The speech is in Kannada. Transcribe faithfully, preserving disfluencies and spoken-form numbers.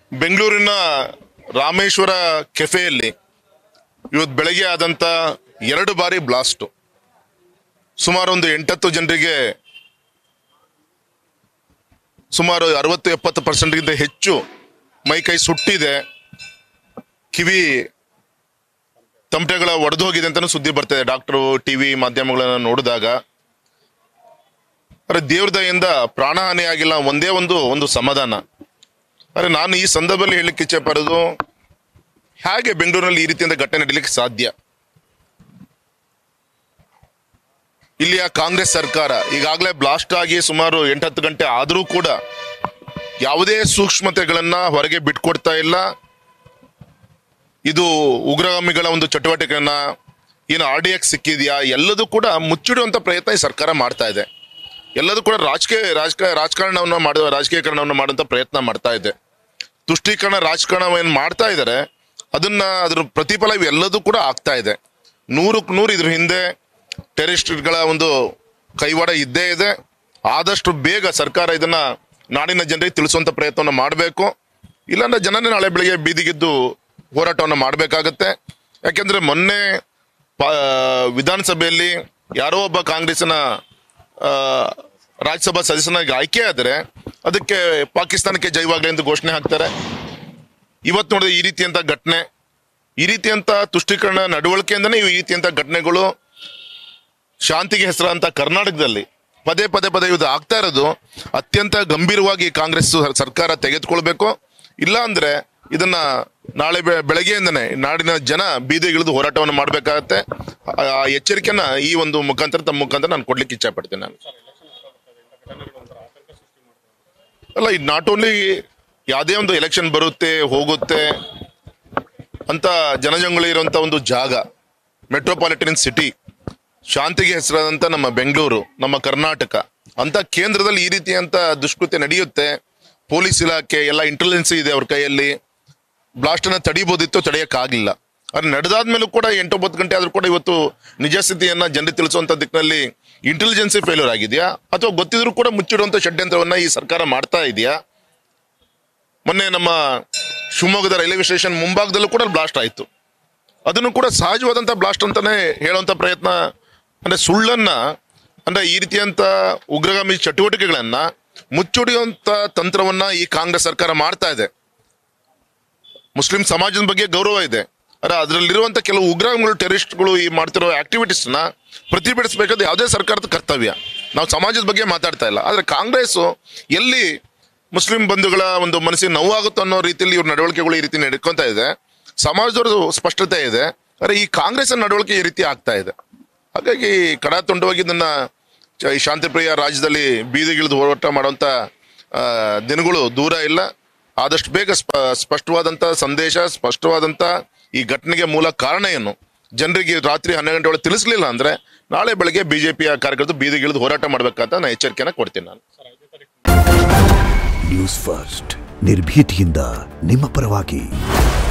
ಬೆಂಗಳೂರಿನ ರಾಮೇಶ್ವರ ಕೆಫೆಯಲ್ಲಿ ಇವತ್ತು ಬೆಳಗ್ಗೆ ಆದಂತ ಎರಡು ಬಾರಿ ಬ್ಲಾಸ್ಟ್, ಸುಮಾರು ಒಂದು ಎಂಟತ್ತು ಜನರಿಗೆ ಸುಮಾರು ಅರವತ್ತು ಎಪ್ಪತ್ತು ಪರ್ಸೆಂಟ್ಗಿಂತ ಹೆಚ್ಚು ಮೈಕೈ ಸುಟ್ಟಿದೆ, ಕಿವಿ ತಮಟೆಗಳ ಒಡೆದು ಹೋಗಿದೆ ಅಂತಾನು ಸುದ್ದಿ ಬರ್ತಿದೆ ಡಾಕ್ಟರು ಟಿವಿ ಮಾಧ್ಯಮಗಳನ್ನ ನೋಡಿದಾಗ. ಅರೆ ದೇವ್ರ ದಯೆಯಿಂದ ಪ್ರಾಣಹಾನಿ ಆಗಿಲ್ಲ, ಒಂದೇ ಒಂದು ಒಂದು ಸಮಾಧಾನ. ಅರೆ ನಾನು ಈ ಸಂದರ್ಭದಲ್ಲಿ ಹೇಳಲಿಕ್ಕೆ ಇಚ್ಛೆ ಪಡೋದು, ಹೇಗೆ ಬೆಂಗಳೂರಿನಲ್ಲಿ ಈ ರೀತಿಯಿಂದ ಘಟನೆ ನಡೀಲಿಕ್ಕೆ ಸಾಧ್ಯ? ಇಲ್ಲಿಯ ಕಾಂಗ್ರೆಸ್ ಸರ್ಕಾರ ಈಗಾಗಲೇ ಬ್ಲಾಸ್ಟ್ ಆಗಿ ಸುಮಾರು ಎಂಟತ್ತು ಗಂಟೆ ಆದರೂ ಕೂಡ ಯಾವುದೇ ಸೂಕ್ಷ್ಮತೆಗಳನ್ನ ಹೊರಗೆ ಬಿಟ್ಕೊಡ್ತಾ ಇಲ್ಲ. ಇದು ಉಗ್ರಗಾಮಿಗಳ ಒಂದು ಚಟುವಟಿಕೆಯನ್ನ ಏನು ಆರ್ ಡಿ ಎಕ್ಸ್ ಸಿಕ್ಕಿದೆಯಾ ಎಲ್ಲದೂ ಕೂಡ ಮುಚ್ಚಿಡುವಂತ ಪ್ರಯತ್ನ ಈ ಸರ್ಕಾರ ಮಾಡ್ತಾ ಇದೆ. ಎಲ್ಲದೂ ಕೂಡ ರಾಜಕೀಯ ರಾಜಕೀಯ ರಾಜಕಾರಣವನ್ನು ಮಾಡುವ ರಾಜಕೀಯಕರಣವನ್ನು ಮಾಡುವಂತ ಪ್ರಯತ್ನ ಮಾಡ್ತಾ ಇದೆ. ತುಷ್ಟೀಕರಣ ರಾಜಕಾರಣವನ್ನು ಮಾಡ್ತಾ ಇದ್ದಾರೆ, ಅದನ್ನ ಅದ್ರ ಪ್ರತಿಫಲ ಇವೆಲ್ಲದೂ ಕೂಡ ಆಗ್ತಾ ಇದೆ. ನೂರಕ್ಕೆ ನೂರು ಇದ್ರ ಹಿಂದೆ ಟೆರರಿಸ್ಟ್ಗಳ ಒಂದು ಕೈವಾಡ ಇದ್ದೇ ಇದೆ. ಆದಷ್ಟು ಬೇಗ ಸರ್ಕಾರ ಇದನ್ನ ನಾಡಿನ ಜನರಿಗೆ ತಿಳಿಸುವಂತ ಪ್ರಯತ್ನವನ್ನು ಮಾಡಬೇಕು. ಇಲ್ಲಾಂದ್ರೆ ಜನನೇ ನಾಳೆ ಬೆಳಿಗ್ಗೆ ಬೀದಿಗಿದ್ದು ಹೋರಾಟವನ್ನು ಮಾಡಬೇಕಾಗತ್ತೆ. ಯಾಕೆಂದ್ರೆ ಮೊನ್ನೆ ವಿಧಾನಸಭೆಯಲ್ಲಿ ಯಾರೋ ಒಬ್ಬ ಕಾಂಗ್ರೆಸ್ನ ರಾಜ್ಯಸಭಾ ಸದಸ್ಯನಾಗಿ ಆಯ್ಕೆ ಆದರೆ ಅದಕ್ಕೆ ಪಾಕಿಸ್ತಾನಕ್ಕೆ ಜೈವಾಗ್ಲಿ ಎಂದು ಘೋಷಣೆ ಹಾಕ್ತಾರೆ. ಇವತ್ತು ನೋಡಿದ್ರೆ ಈ ರೀತಿಯಂತ ಘಟನೆ, ಈ ರೀತಿಯಂತ ತುಷ್ಟೀಕರಣ ನಡವಳಿಕೆಯಿಂದನೇ ಈ ರೀತಿಯಂತ ಘಟನೆಗಳು ಶಾಂತಿಗೆ ಹೆಸರಾಂತ ಕರ್ನಾಟಕದಲ್ಲಿ ಪದೇ ಪದೇ ಪದೇ ಇದು ಆಗ್ತಾ ಇರೋದು ಅತ್ಯಂತ ಗಂಭೀರವಾಗಿ ಕಾಂಗ್ರೆಸ್ ಸರ್ಕಾರ ತೆಗೆದುಕೊಳ್ಬೇಕು. ಇಲ್ಲ ಅಂದ್ರೆ ಇದನ್ನ ನಾಳೆ ಬೆಳಗ್ಗೆಯಿಂದನೇ ನಾಡಿನ ಜನ ಬೀದಿಗಿಳಿದು ಹೋರಾಟವನ್ನು ಮಾಡಬೇಕಾಗತ್ತೆ. ಆ ಎಚ್ಚರಿಕೆಯನ್ನ ಈ ಒಂದು ಮುಖಾಂತರ ತಮ್ಮ ಮುಖಾಂತರ ನಾನು ಕೊಡ್ಲಿಕ್ಕೆ ಇಚ್ಛೆ ಪಡ್ತೀನಿ. ನಾನು ಅಲ್ಲ, ಇದು ನಾಟ್ ಓನ್ಲಿ ಯಾವುದೇ ಒಂದು ಎಲೆಕ್ಷನ್ ಬರುತ್ತೆ ಹೋಗುತ್ತೆ ಅಂತ ಜನಜಂಗುಳಿ ಇರುವಂತ ಒಂದು ಜಾಗ, ಮೆಟ್ರೋಪಾಲಿಟನ್ ಸಿಟಿ, ಶಾಂತಿಗೆ ಹೆಸರಾದಂತ ನಮ್ಮ ಬೆಂಗಳೂರು, ನಮ್ಮ ಕರ್ನಾಟಕ ಅಂತ ಕೇಂದ್ರದಲ್ಲಿ ಈ ರೀತಿಯಂತ ದುಷ್ಕೃತ್ಯ ನಡೆಯುತ್ತೆ. ಪೊಲೀಸ್ ಇಲಾಖೆ ಎಲ್ಲ ಇಂಟೆಲಿಜೆನ್ಸ್ ಇದೆ ಅವ್ರ ಕೈಯಲ್ಲಿ. ಬ್ಲಾಸ್ಟ್ ಅನ್ನ ತಡಿಬಹುದಿತ್ತು, ತಡೆಯಕ್ಕಾಗಲಿಲ್ಲ. ಅದು ನಡೆದಾದ್ಮೇಲೂ ಕೂಡ ಎಂಟೊಂಬತ್ತು ಗಂಟೆ ಆದ್ರೂ ಕೂಡ ಇವತ್ತು ನಿಜ ಸ್ಥಿತಿಯನ್ನ ಜನರಿಗೆ ತಿಳಿಸುವಂತ ದಿಕ್ಕಿನಲ್ಲಿ ಇಂಟೆಲಿಜೆನ್ಸಿ ಫೇಲ್ಯೂರ್ ಆಗಿದೆಯಾ ಅಥವಾ ಗೊತ್ತಿದ್ರು ಕೂಡ ಮುಚ್ಚಿಡುವಂತ ಷಡ್ಯಂತ್ರವನ್ನ ಈ ಸರ್ಕಾರ ಮಾಡ್ತಾ ಇದೆಯಾ? ಮೊನ್ನೆ ನಮ್ಮ ಶಿವಮೊಗ್ಗದ ರೈಲ್ವೆ ಸ್ಟೇಷನ್ ಮುಂಭಾಗದಲ್ಲೂ ಕೂಡ ಬ್ಲಾಸ್ಟ್ ಆಯ್ತು. ಅದನ್ನು ಕೂಡ ಸಹಜವಾದಂತ ಬ್ಲಾಸ್ಟ್ ಅಂತಾನೆ ಹೇಳುವಂತ ಪ್ರಯತ್ನ, ಅಂದ್ರೆ ಸುಳ್ಳನ್ನ ಅಂದ್ರೆ ಈ ರೀತಿಯಂತ ಉಗ್ರಗಾಮಿ ಚಟುವಟಿಕೆಗಳನ್ನ ಮುಚ್ಚುಡಿಯುವಂತ ತಂತ್ರವನ್ನ ಈ ಕಾಂಗ್ರೆಸ್ ಸರ್ಕಾರ ಮಾಡ್ತಾ ಇದೆ. ಮುಸ್ಲಿಂ ಸಮಾಜದ ಬಗ್ಗೆ ಗೌರವ ಇದೆ, ಅರೆ ಅದರಲ್ಲಿರುವಂತ ಕೆಲವು ಉಗ್ರಗಾಮಿಗಳು ಟೆರರಿಸ್ಟ್ಗಳು ಈ ಮಾಡ್ತಿರೋ ಆಕ್ಟಿವಿಟೀಸ್ ನ ಪ್ರತಿಭಟಿಸಬೇಕಾದ ಯಾವುದೇ ಸರ್ಕಾರದ ಕರ್ತವ್ಯ. ನಾವು ಸಮಾಜದ ಬಗ್ಗೆ ಮಾತಾಡ್ತಾ ಇಲ್ಲ, ಆದ್ರೆ ಕಾಂಗ್ರೆಸ್ ಎಲ್ಲಿ ಮುಸ್ಲಿಂ ಬಂಧುಗಳ ಒಂದು ಮನಸ್ಸಿಗೆ ನೋವಾಗುತ್ತೋ ಅನ್ನೋ ರೀತಿಯಲ್ಲಿ ಇವ್ರ ನಡವಳಿಕೆಗಳು ಈ ರೀತಿ ನಡ್ಕೊಂತ ಇದೆ. ಸಮಾಜದವ್ರದ್ದು ಸ್ಪಷ್ಟತೆ ಇದೆ, ಅರೆ ಈ ಕಾಂಗ್ರೆಸ್ ನಡವಳಿಕೆ ಈ ರೀತಿ ಆಗ್ತಾ ಇದೆ. ಹಾಗಾಗಿ ಕಡಾ ತುಂಡವಾಗಿ ಇದನ್ನ ಈ ಶಾಂತಿಪ್ರಿಯ ರಾಜ್ಯದಲ್ಲಿ ಬೀದಿಗಿಳಿದು ಹೋರಾಟ ಮಾಡುವಂತ ದಿನಗಳು ದೂರ ಇಲ್ಲ. ಆದಷ್ಟು ಬೇಗ ಸ್ಪಷ್ಟವಾದಂತ ಸಂದೇಶ, ಸ್ಪಷ್ಟವಾದಂತ ಈ ಘಟನೆಗೆ ಮೂಲ ಕಾರಣ ಏನು ಜನರಿಗೆ ರಾತ್ರಿ ಹನ್ನೆರಡು ಗಂಟೆ ಒಳಗೆ ತಿಳಿಸಲಿಲ್ಲ ಅಂದ್ರೆ ನಾಳೆ ಬೆಳಗ್ಗೆ ಬಿಜೆಪಿಯ ಕಾರ್ಯಕರ್ತರು ಬೀದಿಗಿಳಿದು ಹೋರಾಟ ಮಾಡ್ಬೇಕಂತ ನಾನು ಎಚ್ಚರಿಕೆನ ಕೊಡ್ತೀನಿ. ನಾನು ನ್ಯೂಸ್ ಫಸ್ಟ್ ನಿರ್ಭೀತಿಯಿಂದ ನಿಮ್ಮ ಪರವಾಗಿ.